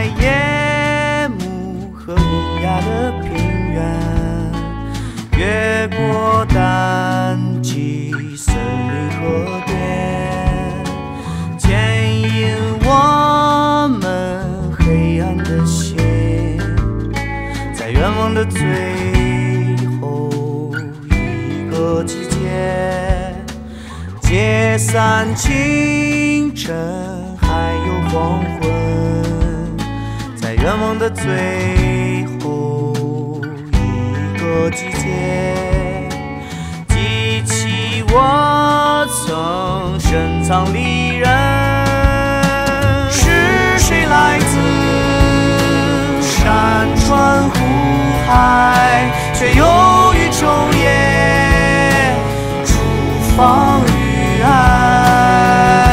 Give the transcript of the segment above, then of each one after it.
在夜幕和无涯的平原，越过淡季森林和田，牵引我们黑暗的心，在愿望的最后一个季节，解散清晨还有黄昏，在愿望的最后一个季节，记起我曾深藏离人。是谁来自山川湖海，却又于昼夜厨房与爱。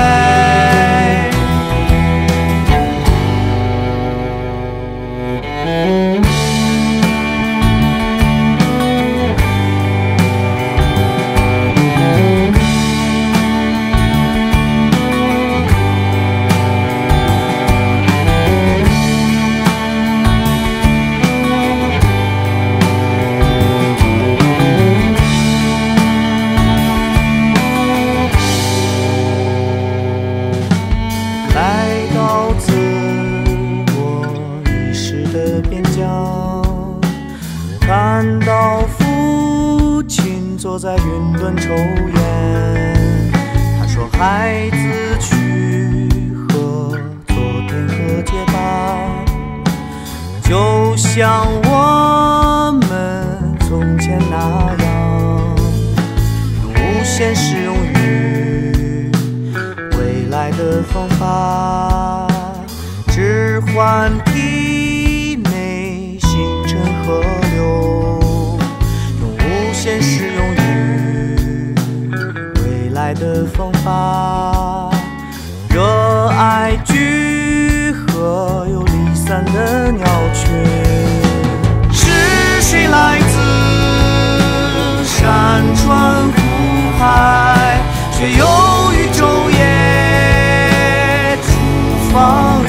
来到自我意识的边疆，看到父亲坐在云端抽烟。他说：“孩子，去和昨天和解吧，就像我们从前那样，用无限适用于未来的方法，置换体内星辰河流，用无限适用于未来的方法，热爱聚合又离散的鸟群。是谁来自山川湖海，却又于昼夜厨房